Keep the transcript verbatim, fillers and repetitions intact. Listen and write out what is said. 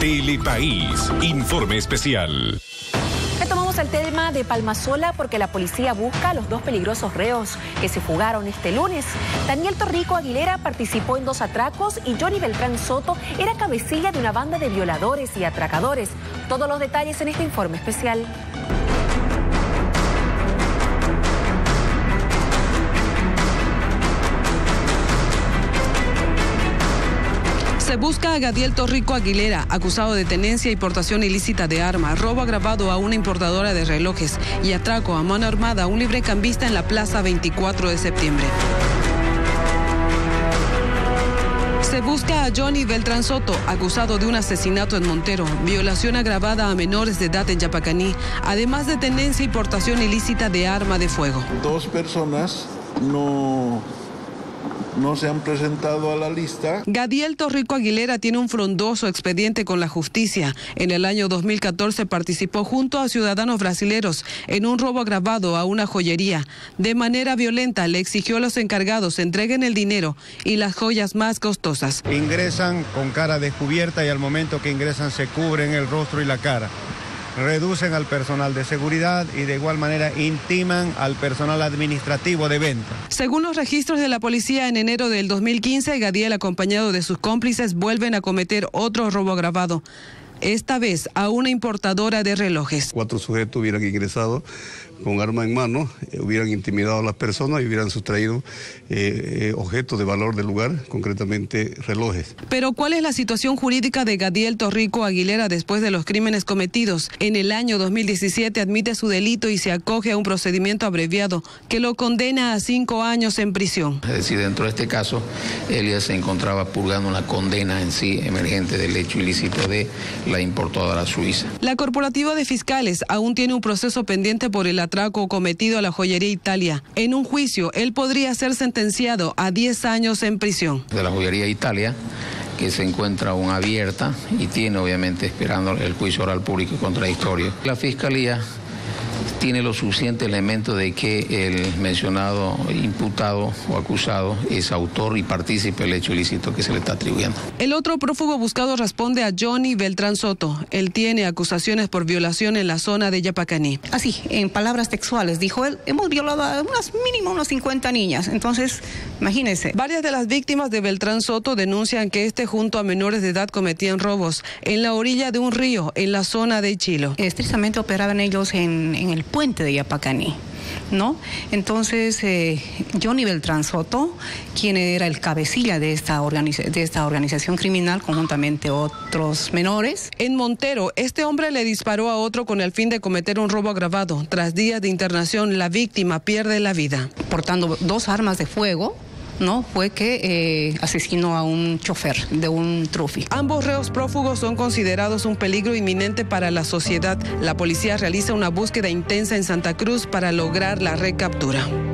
Telepaís, informe especial. Retomamos el tema de Palmasola porque la policía busca a los dos peligrosos reos que se fugaron este lunes. Daniel Torrico Aguilera participó en dos atracos y Johnny Beltrán Soto era cabecilla de una banda de violadores y atracadores. Todos los detalles en este informe especial. Se busca a Gadiel Torrico Aguilera, acusado de tenencia y portación ilícita de armas, robo agravado a una importadora de relojes y atraco a mano armada a un librecambista en la Plaza veinticuatro de septiembre. Se busca a Johnny Beltrán Soto, acusado de un asesinato en Montero, violación agravada a menores de edad en Yapacaní, además de tenencia y portación ilícita de arma de fuego. Dos personas no... no se han presentado a la lista. Gadiel Torrico Aguilera tiene un frondoso expediente con la justicia. En el año dos mil catorce participó junto a ciudadanos brasileros en un robo agravado a una joyería. De manera violenta le exigió a los encargados entreguen el dinero y las joyas más costosas. Ingresan con cara descubierta y al momento que ingresan se cubren el rostro y la cara. Reducen al personal de seguridad y de igual manera intiman al personal administrativo de venta. Según los registros de la policía, en enero del dos mil quince, Gadiel, acompañado de sus cómplices, vuelven a cometer otro robo agravado, esta vez a una importadora de relojes. Cuatro sujetos hubieran ingresado con arma en mano, eh, hubieran intimidado a las personas y hubieran sustraído eh, eh, objetos de valor del lugar, concretamente relojes. Pero ¿cuál es la situación jurídica de Gadiel Torrico Aguilera después de los crímenes cometidos? En el año dos mil diecisiete admite su delito y se acoge a un procedimiento abreviado que lo condena a cinco años en prisión. Es decir, dentro de este caso, él ya se encontraba purgando una condena en sí emergente del hecho ilícito de la importadora suiza. La Corporativa de Fiscales aún tiene un proceso pendiente por el atraco cometido a la joyería Italia. En un juicio, él podría ser sentenciado a diez años en prisión. De la joyería Italia, que se encuentra aún abierta y tiene obviamente esperando el juicio oral público y contradictorio. La Fiscalía tiene los suficientes elementos de que el mencionado imputado o acusado es autor y partícipe del hecho ilícito que se le está atribuyendo. El otro prófugo buscado responde a Johnny Beltrán Soto. Él tiene acusaciones por violación en la zona de Yapacaní. Así, en palabras textuales, dijo él, hemos violado a unas mínimo unas cincuenta niñas. Entonces, imagínense. Varias de las víctimas de Beltrán Soto denuncian que este junto a menores de edad cometían robos en la orilla de un río, en la zona de Chilo. Estrictamente operaban ellos en, en el puente de Yapacaní, ¿no? Entonces, eh, Johnny Beltrán Soto, quien era el cabecilla de esta, organiza de esta organización criminal, conjuntamente otros menores. En Montero, este hombre le disparó a otro con el fin de cometer un robo agravado. Tras días de internación, la víctima pierde la vida. Portando dos armas de fuego, ¿no? Fue que eh, asesinó a un chofer de un trufi. Ambos reos prófugos son considerados un peligro inminente para la sociedad. La policía realiza una búsqueda intensa en Santa Cruz para lograr la recaptura.